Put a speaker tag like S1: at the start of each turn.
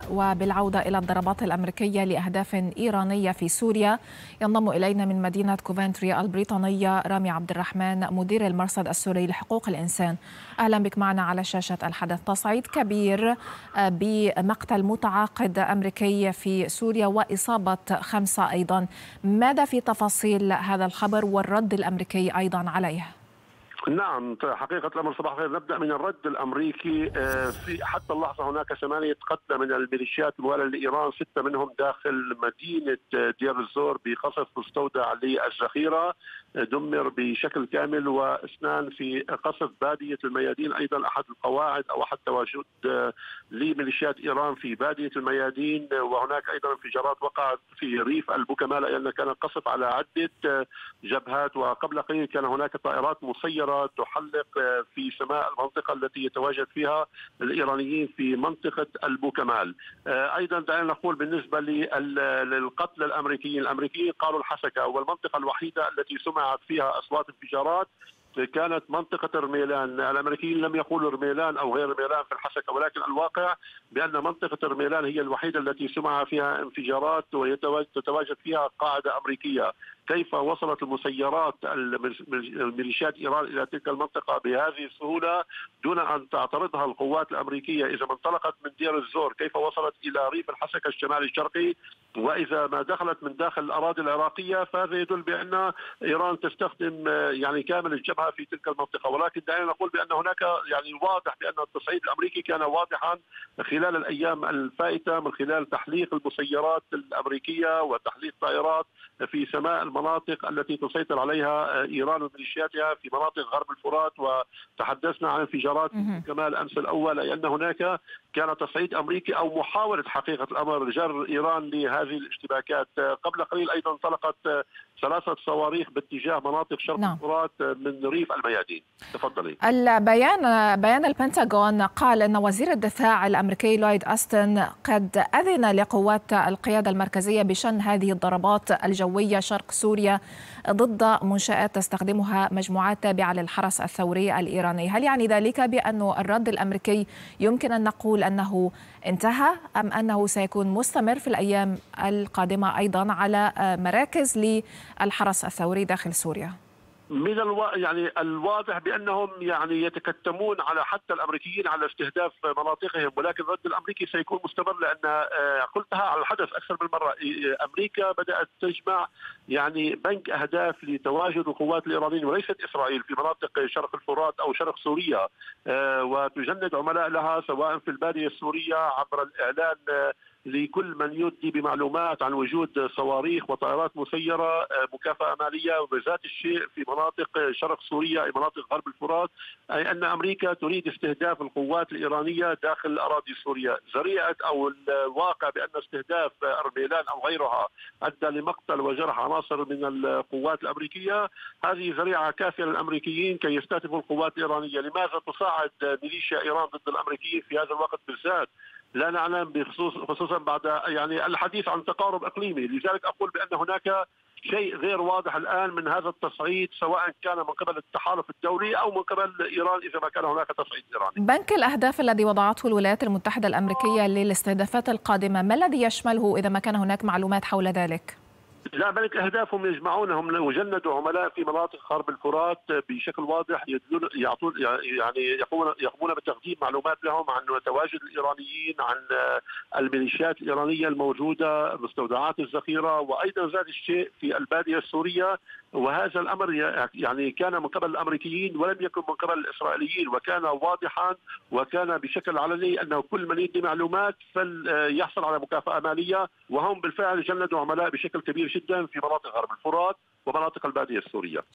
S1: وبالعودة إلى الضربات الأمريكية لأهداف إيرانية في سوريا، ينضم إلينا من مدينة كوفنتري البريطانية رامي عبد الرحمن مدير المرصد السوري لحقوق الإنسان. أهلا بك معنا على شاشة الحدث. تصعيد كبير بمقتل متعاقد أمريكي في سوريا وإصابة 5 أيضا. ماذا في تفاصيل هذا الخبر والرد الأمريكي أيضا عليه؟
S2: نعم، حقيقة الأمر صباح الخير. نبدأ من الرد الأمريكي. في حتى اللحظة هناك 8 قتلى من الميليشيات الموالية لإيران، 6 منهم داخل مدينة دير الزور بقصف مستودع للذخيرة دمر بشكل كامل، واثنان في قصف بادية الميادين، أيضا أحد القواعد أو أحد تواجد لميليشيات إيران في بادية الميادين. وهناك أيضا انفجارات وقعت في ريف البوكمال، لأن كان قصف على عدة جبهات. وقبل قليل كان هناك طائرات مسيرة تحلق في سماء المنطقة التي يتواجد فيها الإيرانيين في منطقة البوكمال. أيضا دعنا نقول بالنسبة للقتل الأمريكيين قالوا الحسكة، والمنطقة الوحيدة التي سمعت فيها أصوات انفجارات كانت منطقة رميلان. الأمريكيين لم يقولوا رميلان أو غير رميلان في الحسكة، ولكن الواقع بأن منطقة رميلان هي الوحيدة التي سمع فيها انفجارات وتتواجد فيها قاعدة أمريكية. كيف وصلت المسيرات الميليشيات إيران إلى تلك المنطقة بهذه السهولة دون أن تعترضها القوات الأمريكية؟ إذا ما انطلقت من دير الزور كيف وصلت إلى ريف الحسكة الشمالي الشرقي؟ وإذا ما دخلت من داخل الأراضي العراقية فهذا يدل بأن إيران تستخدم يعني كامل الجبهة في تلك المنطقة. ولكن دعنا نقول بأن هناك يعني واضح بأن التصعيد الأمريكي كان واضحا خلال الأيام الفائتة من خلال تحليق المسيرات الأمريكية وتحليق طائرات في سماء المناطق التي تسيطر عليها إيران وميليشياتها في مناطق غرب الفرات. وتحدثنا عن انفجارات كمال أمس الأول، أي أن هناك كان تصعيد أمريكي أو محاولة حقيقة الأمر جر إيران لهذه الاشتباكات. قبل قليل أيضا انطلقت 3 صواريخ باتجاه مناطق شرق الفرات من ريف الميادين. تفضلي.
S1: بيان البنتاغون قال أن وزير الدفاع الأمريكي لويد أستن قد أذن لقوات القيادة المركزية بشن هذه الضربات الجوية شرق سوريا ضد منشآت تستخدمها مجموعات تابعة للحرس الثوري الإيراني. هل يعني ذلك بأن الرد الأمريكي يمكن أن نقول أنه انتهى، أم أنه سيكون مستمر في الأيام القادمة أيضا على مراكز للحرس الثوري داخل سوريا؟
S2: من يعني الواضح بانهم يعني يتكتمون على حتى الامريكيين على استهداف مناطقهم، ولكن الرد الامريكي سيكون مستمر. لان قلتها على الحدث اكثر من مره، امريكا بدات تجمع يعني بنك اهداف لتواجد القوات الايرانيه وليست اسرائيل في مناطق شرق الفرات او شرق سوريا، وتجند عملاء لها سواء في الباديه السوريه عبر الاعلان لكل من يدلي بمعلومات عن وجود صواريخ وطائرات مسيرة مكافأة مالية، وبذات الشيء في مناطق شرق سوريا أي مناطق غرب الفرات، أي أن أمريكا تريد استهداف القوات الإيرانية داخل أراضي سوريا. ذريعة أو الواقع بأن استهداف أرميلان أو غيرها أدى لمقتل وجرح عناصر من القوات الأمريكية، هذه ذريعة كافية للأمريكيين كي يستهدفوا القوات الإيرانية. لماذا تصاعد ميليشيا إيران ضد الأمريكيين في هذا الوقت بالذات؟ لا نعلم، خصوصا بعد يعني الحديث عن تقارب اقليمي. لذلك اقول بان هناك شيء غير واضح الان من هذا التصعيد، سواء كان من قبل التحالف الدولي او من قبل ايران اذا ما كان هناك تصعيد ايراني.
S1: بنك الاهداف الذي وضعته الولايات المتحده الامريكيه للاستهدافات القادمه، ما الذي يشمله اذا ما كان هناك معلومات حول ذلك؟
S2: لا، بنك اهدافهم يجمعونهم وجندوا عملاء في مناطق غرب الفرات بشكل واضح، يعطون يعني يقومون بتقديم معلومات لهم عن تواجد الايرانيين، عن الميليشيات الايرانيه الموجوده، مستودعات الذخيره، وايضا ذات الشيء في الباديه السوريه. وهذا الامر يعني كان من قبل الامريكيين ولم يكن من قبل الاسرائيليين، وكان واضحا وكان بشكل علني انه كل من يدي معلومات فليحصل على مكافاه ماليه، وهم بالفعل جندوا عملاء بشكل كبير جدا في مناطق غرب الفرات ومناطق الباديه السوريه.